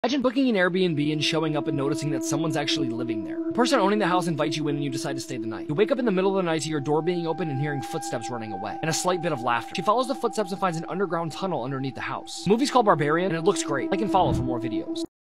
Imagine booking an Airbnb and showing up and noticing that someone's actually living there. The person owning the house invites you in and you decide to stay the night. You wake up in the middle of the night to your door being open and hearing footsteps running away, and a slight bit of laughter. She follows the footsteps and finds an underground tunnel underneath the house. The movie's called Barbarian, and it looks great. Like and follow for more videos.